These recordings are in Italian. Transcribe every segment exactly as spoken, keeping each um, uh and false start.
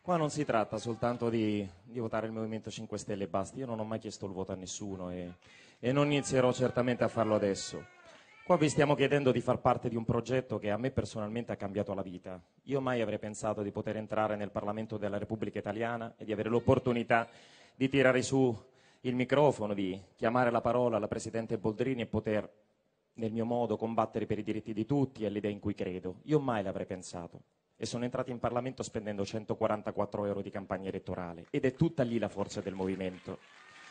Qua non si tratta soltanto di, di votare il Movimento cinque Stelle e basta. Io non ho mai chiesto il voto a nessuno e, e non inizierò certamente a farlo adesso. Qua vi stiamo chiedendo di far parte di un progetto che a me personalmente ha cambiato la vita. Io mai avrei pensato di poter entrare nel Parlamento della Repubblica Italiana e di avere l'opportunità di tirare su il microfono, di chiamare la parola alla Presidente Boldrini e poter, nel mio modo, combattere per i diritti di tutti e le idee in cui credo. Io mai l'avrei pensato. E sono entrato in Parlamento spendendo centoquarantaquattro euro di campagna elettorale. Ed è tutta lì la forza del movimento.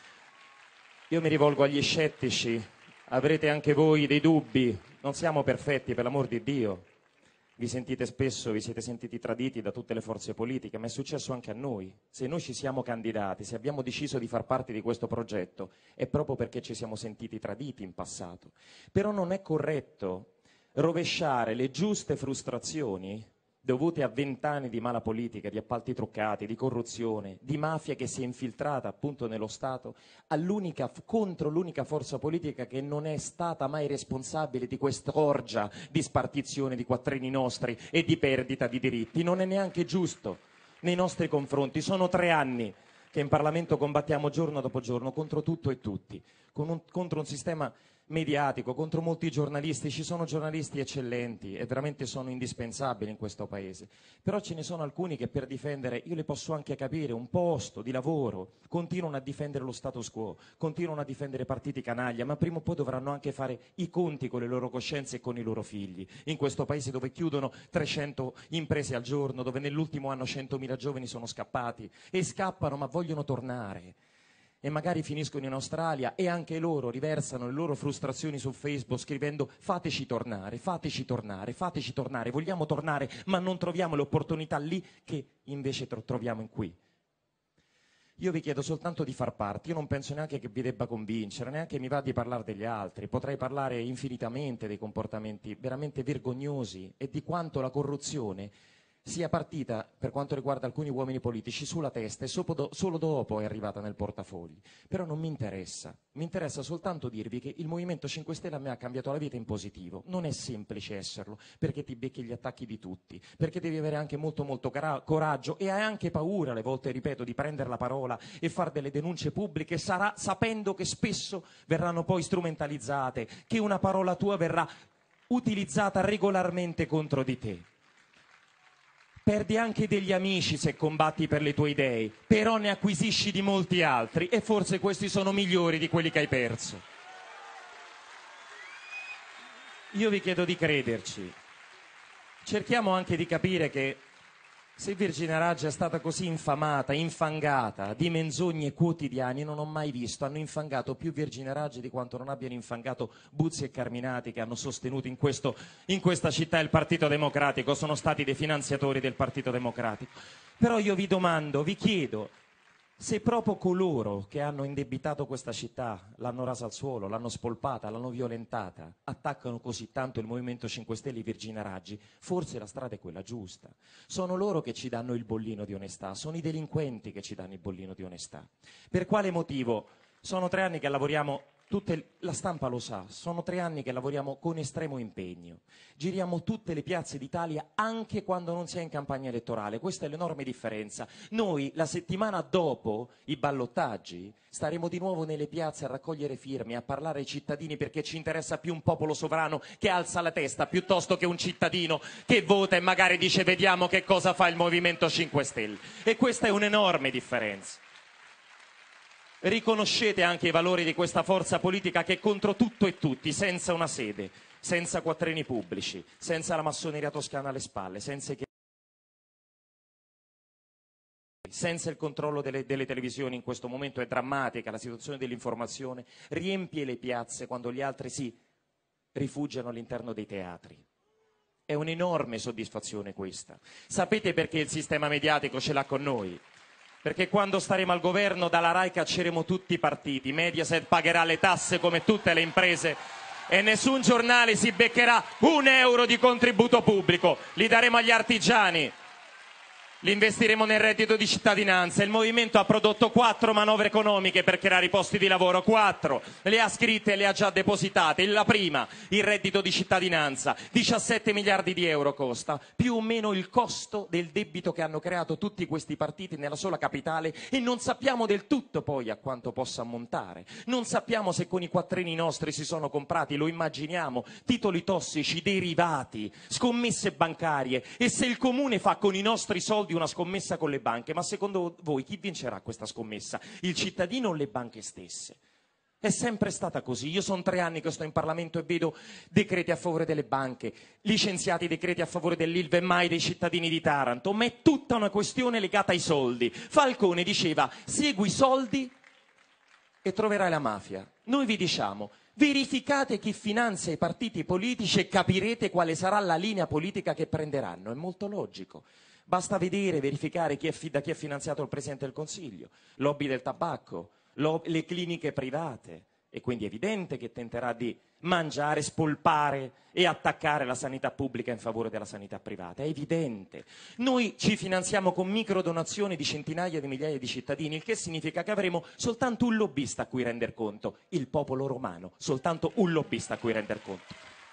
Io mi rivolgo agli scettici. Avrete anche voi dei dubbi. Non siamo perfetti, per l'amor di Dio. Vi sentite spesso, vi siete sentiti traditi da tutte le forze politiche, ma è successo anche a noi. Se noi ci siamo candidati, se abbiamo deciso di far parte di questo progetto, è proprio perché ci siamo sentiti traditi in passato. Però non è corretto rovesciare le giuste frustrazioni dovute a vent'anni di mala politica, di appalti truccati, di corruzione, di mafia che si è infiltrata appunto nello Stato, all'unica, contro l'unica forza politica che non è stata mai responsabile di quest'orgia di spartizione di quattrini nostri e di perdita di diritti. Non è neanche giusto nei nostri confronti. Sono tre anni che in Parlamento combattiamo giorno dopo giorno contro tutto e tutti, con un, contro un sistema mediatico, contro molti giornalisti. Ci sono giornalisti eccellenti e veramente sono indispensabili in questo paese, però ce ne sono alcuni che per difendere, io li posso anche capire, un posto di lavoro, continuano a difendere lo status quo, continuano a difendere partiti canaglia, ma prima o poi dovranno anche fare i conti con le loro coscienze e con i loro figli. In questo paese dove chiudono trecento imprese al giorno, dove nell'ultimo anno centomila giovani sono scappati e scappano ma vogliono tornare. E magari finiscono in Australia e anche loro riversano le loro frustrazioni su Facebook scrivendo fateci tornare, fateci tornare, fateci tornare, vogliamo tornare ma non troviamo le opportunità lì che invece troviamo in qui. Io vi chiedo soltanto di far parte, io non penso neanche che vi debba convincere, neanche mi va di parlare degli altri, potrei parlare infinitamente dei comportamenti veramente vergognosi e di quanto la corruzione sia partita, per quanto riguarda alcuni uomini politici, sulla testa e solo dopo è arrivata nel portafogli. Però non mi interessa, mi interessa soltanto dirvi che il Movimento cinque Stelle a me ha cambiato la vita in positivo. Non è semplice esserlo, perché ti becchi gli attacchi di tutti, perché devi avere anche molto molto coraggio e hai anche paura, alle volte, ripeto, di prendere la parola e fare delle denunce pubbliche, sarà sapendo che spesso verranno poi strumentalizzate, che una parola tua verrà utilizzata regolarmente contro di te. Perdi anche degli amici se combatti per le tue idee, però ne acquisisci di molti altri e forse questi sono migliori di quelli che hai perso. Io vi chiedo di crederci. Cerchiamo anche di capire che se Virginia Raggi è stata così infamata, infangata di menzogne quotidiane, non ho mai visto, hanno infangato più Virginia Raggi di quanto non abbiano infangato Buzzi e Carminati, che hanno sostenuto in, questo, in questa città il Partito Democratico, sono stati dei finanziatori del Partito Democratico. Però io vi domando, vi chiedo, se proprio coloro che hanno indebitato questa città, l'hanno rasa al suolo, l'hanno spolpata, l'hanno violentata, attaccano così tanto il Movimento cinque Stelle e Virginia Raggi, forse la strada è quella giusta. Sono loro che ci danno il bollino di onestà, sono i delinquenti che ci danno il bollino di onestà. Per quale motivo? Sono tre anni che lavoriamo, tutte, la stampa lo sa, sono tre anni che lavoriamo con estremo impegno. Giriamo tutte le piazze d'Italia anche quando non si è in campagna elettorale, questa è l'enorme differenza. Noi la settimana dopo i ballottaggi staremo di nuovo nelle piazze a raccogliere firme, a parlare ai cittadini, perché ci interessa più un popolo sovrano che alza la testa piuttosto che un cittadino che vota e magari dice vediamo che cosa fa il Movimento cinque Stelle. E questa è un'enorme differenza. Riconoscete anche i valori di questa forza politica che contro tutto e tutti, senza una sede, senza quattrini pubblici, senza la massoneria toscana alle spalle, senza, i... senza il controllo delle, delle televisioni, in questo momento è drammatica la situazione dell'informazione, riempie le piazze quando gli altri si rifugiano all'interno dei teatri. È un'enorme soddisfazione questa. Sapete perché il sistema mediatico ce l'ha con noi? Perché quando staremo al governo dalla Rai cacceremo tutti i partiti, Mediaset pagherà le tasse come tutte le imprese e nessun giornale si beccherà un euro di contributo pubblico, li daremo agli artigiani. Li investiremo nel reddito di cittadinanza. Il Movimento ha prodotto quattro manovre economiche per creare i posti di lavoro, quattro. Le ha scritte e le ha già depositate. La prima, il reddito di cittadinanza, diciassette miliardi di euro costa, più o meno il costo del debito che hanno creato tutti questi partiti nella sola capitale, e non sappiamo del tutto poi a quanto possa ammontare. Non sappiamo se con i quattrini nostri si sono comprati, lo immaginiamo, titoli tossici, derivati, scommesse bancarie, e se il comune fa con i nostri soldi di una scommessa con le banche, ma secondo voi chi vincerà questa scommessa? Il cittadino o le banche stesse? È sempre stata così. Io sono tre anni che sto in Parlamento e vedo decreti a favore delle banche, licenziati decreti a favore dell'Ilva e mai dei cittadini di Taranto, ma è tutta una questione legata ai soldi. Falcone diceva: segui i soldi e troverai la mafia. Noi vi diciamo: verificate chi finanzia i partiti politici e capirete quale sarà la linea politica che prenderanno. È molto logico. Basta vedere, verificare chi è, da chi è finanziato il Presidente del Consiglio, lobby del tabacco, lo, le cliniche private, e quindi è evidente che tenterà di mangiare, spolpare e attaccare la sanità pubblica in favore della sanità privata. È evidente. Noi ci finanziamo con microdonazioni di centinaia di migliaia di cittadini, il che significa che avremo soltanto un lobbista a cui render conto, il popolo romano, soltanto un lobbista a cui render conto.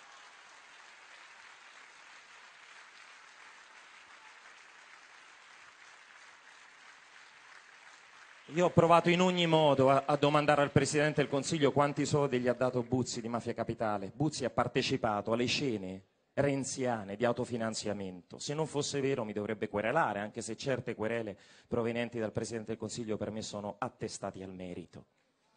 Io ho provato in ogni modo a, a domandare al Presidente del Consiglio quanti soldi gli ha dato Buzzi di Mafia Capitale. Buzzi ha partecipato alle scene renziane di autofinanziamento. Se non fosse vero mi dovrebbe querelare, anche se certe querele provenienti dal Presidente del Consiglio per me sono attestati al merito.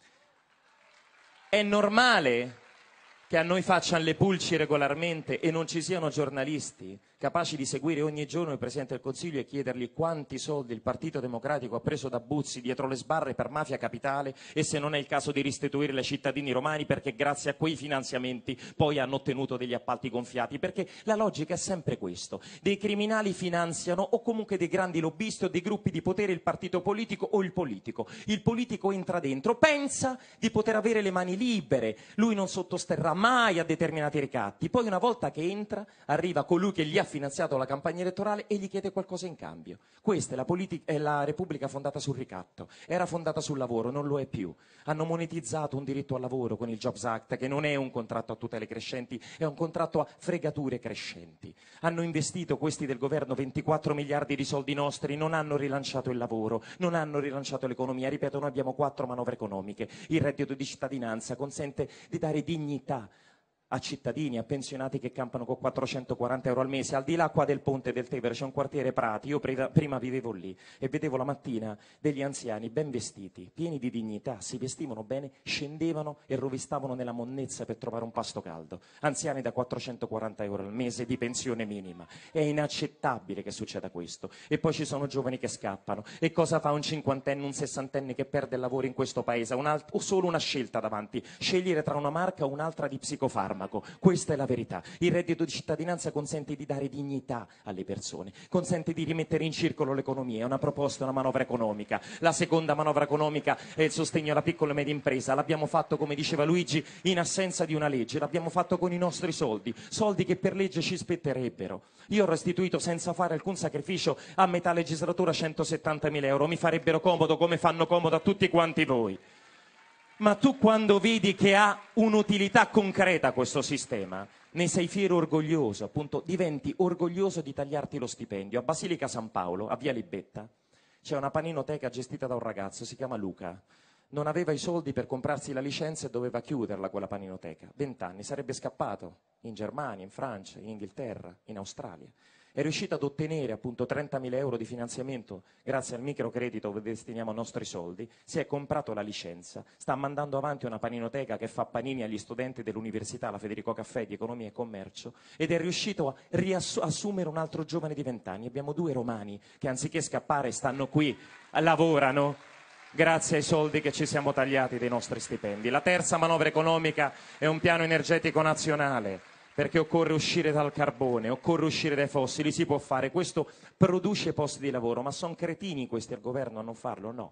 È normale che a noi facciano le pulci regolarmente e non ci siano giornalisti capaci di seguire ogni giorno il Presidente del Consiglio e chiedergli quanti soldi il Partito Democratico ha preso da Buzzi dietro le sbarre per Mafia Capitale, e se non è il caso di restituirle ai cittadini romani, perché grazie a quei finanziamenti poi hanno ottenuto degli appalti gonfiati. Perché la logica è sempre questo: dei criminali finanziano o comunque dei grandi lobbisti o dei gruppi di potere il partito politico o il politico. Il politico entra dentro, pensa di poter avere le mani libere, lui non sottosterrà mai a determinati ricatti, poi una volta che entra arriva colui che gli ha finanziato la campagna elettorale e gli chiede qualcosa in cambio. Questa è la, politica, è la Repubblica fondata sul ricatto, era fondata sul lavoro, non lo è più. Hanno monetizzato un diritto al lavoro con il Jobs Act, che non è un contratto a tutele crescenti, è un contratto a fregature crescenti. Hanno investito, questi del governo, ventiquattro miliardi di soldi nostri, non hanno rilanciato il lavoro, non hanno rilanciato l'economia. Ripeto, noi abbiamo quattro manovre economiche. Il reddito di cittadinanza consente di dare dignità a cittadini, a pensionati che campano con quattrocentoquaranta euro al mese. Al di là qua del ponte del Tevere c'è un quartiere Prati, io prima vivevo lì e vedevo la mattina degli anziani ben vestiti, pieni di dignità, si vestivano bene, scendevano e rovistavano nella monnezza per trovare un pasto caldo. Anziani da quattrocentoquaranta euro al mese di pensione minima. È inaccettabile che succeda questo. E poi ci sono giovani che scappano. E cosa fa un cinquantenne, un sessantenne che perde il lavoro in questo paese? Un alt- o solo una scelta davanti, scegliere tra una marca o un'altra di psicofarmaco. Questa è la verità. Il reddito di cittadinanza consente di dare dignità alle persone, consente di rimettere in circolo l'economia. È una proposta, una manovra economica. La seconda manovra economica è il sostegno alla piccola e media impresa. L'abbiamo fatto, come diceva Luigi, in assenza di una legge. L'abbiamo fatto con i nostri soldi, soldi che per legge ci spetterebbero. Io ho restituito senza fare alcun sacrificio a metà legislatura centosettantamila euro. Mi farebbero comodo come fanno comodo a tutti quanti voi. Ma tu, quando vedi che ha un'utilità concreta questo sistema, ne sei fiero, orgoglioso, appunto, diventi orgoglioso di tagliarti lo stipendio. A Basilica San Paolo, a Via Libetta, c'è una paninoteca gestita da un ragazzo, si chiama Luca. Non aveva i soldi per comprarsi la licenza e doveva chiuderla quella paninoteca. Vent'anni, sarebbe scappato in Germania, in Francia, in Inghilterra, in Australia. È riuscito ad ottenere appunto trentamila euro di finanziamento grazie al microcredito dove destiniamo i nostri soldi, si è comprato la licenza, sta mandando avanti una paninoteca che fa panini agli studenti dell'università, la Federico Caffè di Economia e Commercio, ed è riuscito a riassumere un altro giovane di vent'anni. Abbiamo due romani che anziché scappare stanno qui, lavorano, grazie ai soldi che ci siamo tagliati dei nostri stipendi. La terza manovra economica è un piano energetico nazionale, perché occorre uscire dal carbone, occorre uscire dai fossili. Si può fare, questo produce posti di lavoro, ma sono cretini questi al governo a non farlo? No.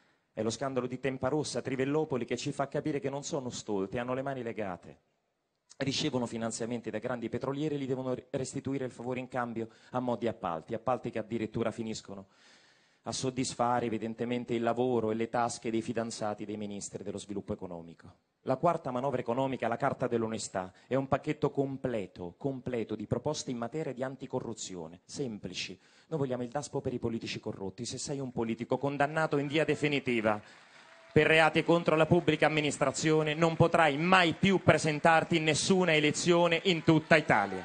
È lo scandalo di Tempa Rossa, Trivellopoli, che ci fa capire che non sono stolti, hanno le mani legate. ricevono finanziamenti dai grandi petrolieri e li devono restituire il favore in cambio a mo' di appalti, appalti che addirittura finiscono a soddisfare evidentemente il lavoro e le tasche dei fidanzati dei ministri dello sviluppo economico. La quarta manovra economica, la Carta dell'Onestà, è un pacchetto completo, completo di proposte in materia di anticorruzione, semplici. Noi vogliamo il daspo per i politici corrotti. Se sei un politico condannato in via definitiva per reati contro la pubblica amministrazione, non potrai mai più presentarti in nessuna elezione in tutta Italia.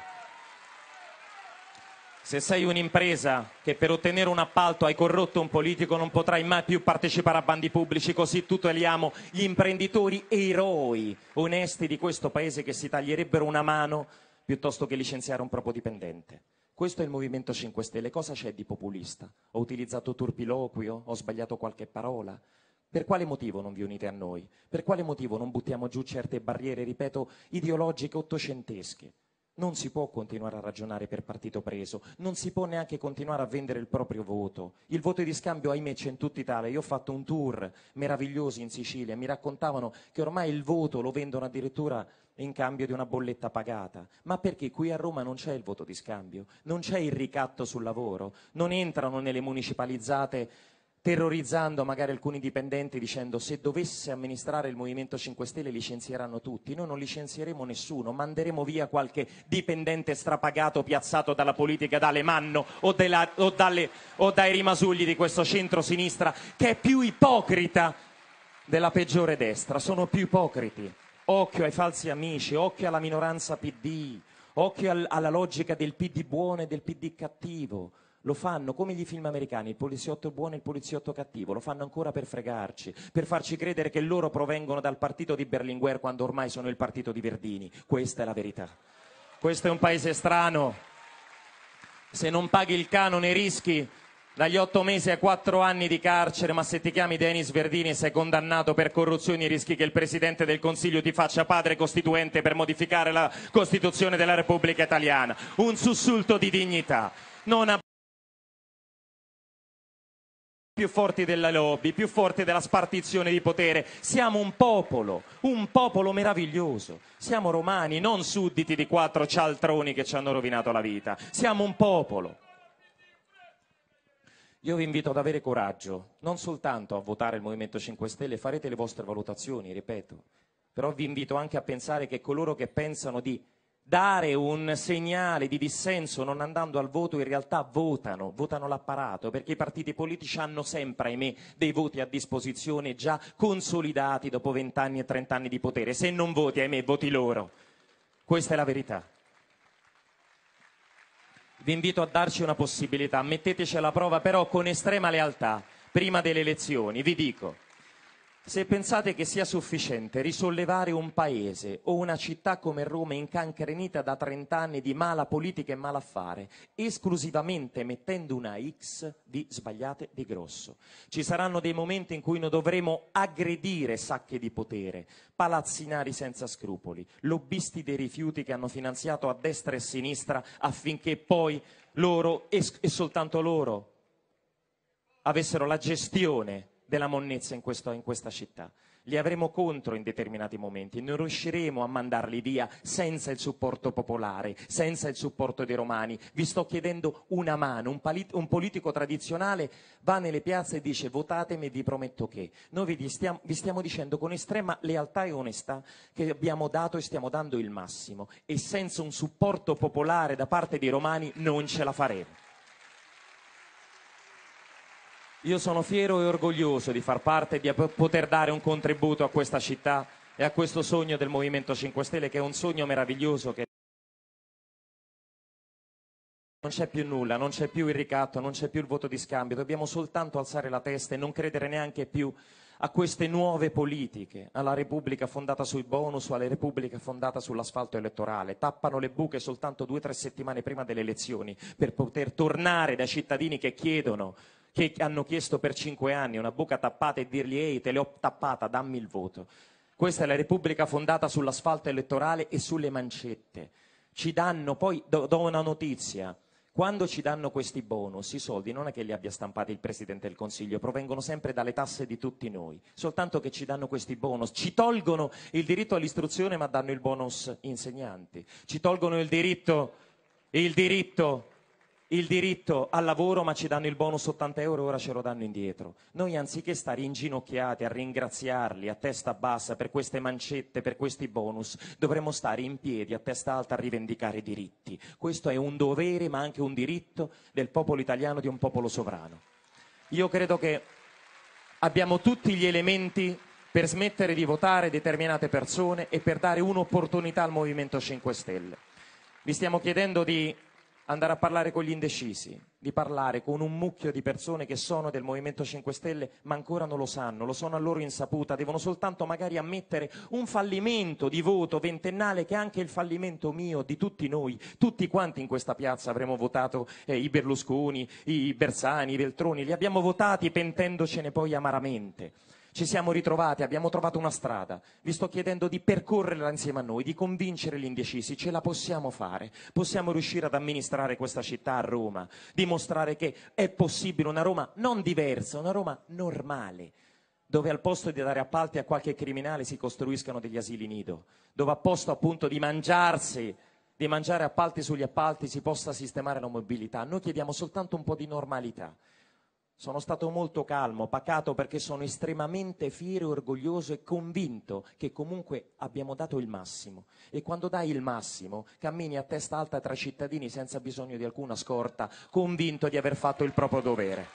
Se sei un'impresa che per ottenere un appalto hai corrotto un politico, non potrai mai più partecipare a bandi pubblici, così tuteliamo gli imprenditori eroi onesti di questo paese che si taglierebbero una mano piuttosto che licenziare un proprio dipendente. Questo è il Movimento cinque Stelle. Cosa c'è di populista? Ho utilizzato turpiloquio? Ho sbagliato qualche parola? Per quale motivo non vi unite a noi? Per quale motivo non buttiamo giù certe barriere, ripeto, ideologiche ottocentesche? Non si può continuare a ragionare per partito preso, non si può neanche continuare a vendere il proprio voto. Il voto di scambio, ahimè, c'è in tutta Italia. Io ho fatto un tour meraviglioso in Sicilia, mi raccontavano che ormai il voto lo vendono addirittura in cambio di una bolletta pagata. Ma perché qui a Roma non c'è il voto di scambio, non c'è il ricatto sul lavoro, non entrano nelle municipalizzate terrorizzando magari alcuni dipendenti dicendo se dovesse amministrare il Movimento cinque Stelle licenzieranno tutti. Noi non licenzieremo nessuno, manderemo via qualche dipendente strapagato piazzato dalla politica d'Alemanno o, della, o, dalle, o dai rimasugli di questo centro-sinistra che è più ipocrita della peggiore destra. Sono più ipocriti. Occhio ai falsi amici, occhio alla minoranza P D, occhio al, alla logica del P D buono e del P D cattivo. Lo fanno come gli film americani, il poliziotto buono e il poliziotto cattivo, lo fanno ancora per fregarci, per farci credere che loro provengono dal partito di Berlinguer quando ormai sono il partito di Verdini. Questa è la verità. Questo è un paese strano. Se non paghi il canone rischi dagli otto mesi ai quattro anni di carcere, ma se ti chiami Denis Verdini e sei condannato per corruzione rischi che il Presidente del Consiglio ti faccia padre costituente per modificare la Costituzione della Repubblica Italiana. Un sussulto di dignità. Non a più forti della lobby, più forti della spartizione di potere. Siamo un popolo, un popolo meraviglioso. Siamo romani, non sudditi di quattro cialtroni che ci hanno rovinato la vita. Siamo un popolo. Io vi invito ad avere coraggio, non soltanto a votare il Movimento cinque Stelle, farete le vostre valutazioni, ripeto, però vi invito anche a pensare che coloro che pensano di dare un segnale di dissenso non andando al voto in realtà votano, votano l'apparato, perché i partiti politici hanno sempre, ahimè, dei voti a disposizione già consolidati dopo vent'anni e trent'anni di potere. Se non voti, ahimè, voti loro. Questa è la verità. Vi invito a darci una possibilità, metteteci alla prova però con estrema lealtà, prima delle elezioni, vi dico. Se pensate che sia sufficiente risollevare un paese o una città come Roma incancrenita da trent'anni di mala politica e malaffare, esclusivamente mettendo una X, vi sbagliate di grosso. Ci saranno dei momenti in cui noi dovremo aggredire sacche di potere, palazzinari senza scrupoli, lobbisti dei rifiuti che hanno finanziato a destra e a sinistra affinché poi loro, e, e soltanto loro, avessero la gestione della monnezza in, questo, in questa città. Li avremo contro in determinati momenti, non riusciremo a mandarli via senza il supporto popolare, senza il supporto dei romani. Vi sto chiedendo una mano, un, un politico tradizionale va nelle piazze e dice votatemi e vi prometto che. Noi vi stiamo, vi stiamo dicendo con estrema lealtà e onestà che abbiamo dato e stiamo dando il massimo e senza un supporto popolare da parte dei romani non ce la faremo. Io sono fiero e orgoglioso di far parte e di poter dare un contributo a questa città e a questo sogno del Movimento cinque Stelle, che è un sogno meraviglioso, che non c'è più nulla, non c'è più il ricatto, non c'è più il voto di scambio, dobbiamo soltanto alzare la testa e non credere neanche più a queste nuove politiche, alla Repubblica fondata sui bonus o alla Repubblica fondata sull'asfalto elettorale. Tappano le buche soltanto due o tre settimane prima delle elezioni per poter tornare dai cittadini che chiedono, che hanno chiesto per cinque anni una buca tappata e dirgli ehi te l'ho tappata, dammi il voto. Questa è la Repubblica fondata sull'asfalto elettorale e sulle mancette. Ci danno, poi do, do una notizia, Quando ci danno questi bonus, i soldi non è che li abbia stampati il Presidente del Consiglio, provengono sempre dalle tasse di tutti noi. Soltanto che ci danno questi bonus, ci tolgono il diritto all'istruzione ma danno il bonus insegnanti, ci tolgono il diritto, il diritto, il diritto al lavoro ma ci danno il bonus ottanta euro e ora ce lo danno indietro. Noi anziché stare inginocchiati a ringraziarli a testa bassa per queste mancette, per questi bonus, dovremmo stare in piedi a testa alta a rivendicare i diritti. Questo è un dovere ma anche un diritto del popolo italiano, di un popolo sovrano. Io credo che abbiamo tutti gli elementi per smettere di votare determinate persone e per dare un'opportunità al Movimento cinque Stelle. Vi stiamo chiedendo di andare a parlare con gli indecisi, di parlare con un mucchio di persone che sono del Movimento cinque Stelle ma ancora non lo sanno, lo sono a loro insaputa, devono soltanto magari ammettere un fallimento di voto ventennale che è anche il fallimento mio, di tutti noi, tutti quanti in questa piazza avremmo votato eh, i Berlusconi, i Bersani, i Veltroni, li abbiamo votati pentendocene poi amaramente. Ci siamo ritrovati, abbiamo trovato una strada, vi sto chiedendo di percorrerla insieme a noi, di convincere gli indecisi, ce la possiamo fare, possiamo riuscire ad amministrare questa città a Roma, dimostrare che è possibile una Roma non diversa, una Roma normale, dove al posto di dare appalti a qualche criminale si costruiscano degli asili nido, dove a posto appunto di mangiarsi, di mangiare appalti sugli appalti si possa sistemare la mobilità. Noi chiediamo soltanto un po' di normalità. Sono stato molto calmo, pacato, perché sono estremamente fiero, orgoglioso e convinto che comunque abbiamo dato il massimo. E quando dai il massimo, cammini a testa alta tra i cittadini senza bisogno di alcuna scorta, convinto di aver fatto il proprio dovere.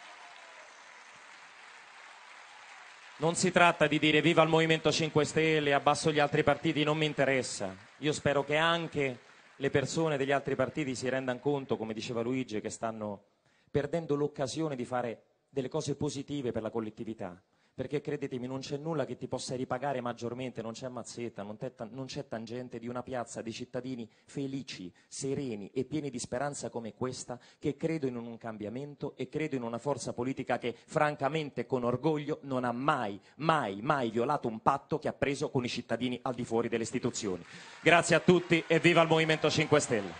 Non si tratta di dire viva il Movimento cinque Stelle, abbasso gli altri partiti, non mi interessa. Io spero che anche le persone degli altri partiti si rendano conto, come diceva Luigi, che stanno perdendo l'occasione di fare delle cose positive per la collettività, perché credetemi non c'è nulla che ti possa ripagare maggiormente, non c'è mazzetta, non c'è, non c'è tangente di una piazza di cittadini felici, sereni e pieni di speranza come questa, che credono in un cambiamento e credo in una forza politica che francamente con orgoglio non ha mai, mai, mai violato un patto che ha preso con i cittadini al di fuori delle istituzioni. Grazie a tutti e viva il Movimento cinque Stelle.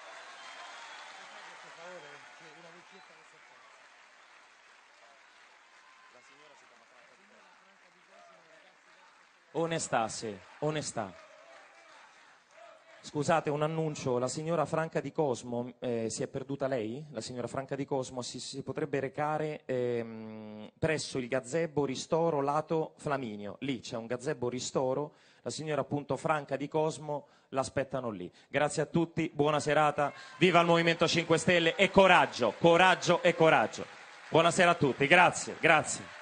Onestà, sì, onestà. Scusate, un annuncio, la signora Franca di Cosmo, eh, si è perduta lei? La signora Franca di Cosmo si, si potrebbe recare ehm, presso il gazebo Ristoro lato Flaminio, lì c'è un gazebo Ristoro, la signora appunto Franca di Cosmo l'aspettano lì. Grazie a tutti, buona serata, viva il Movimento cinque Stelle e coraggio, coraggio e coraggio. Buonasera a tutti, grazie, grazie.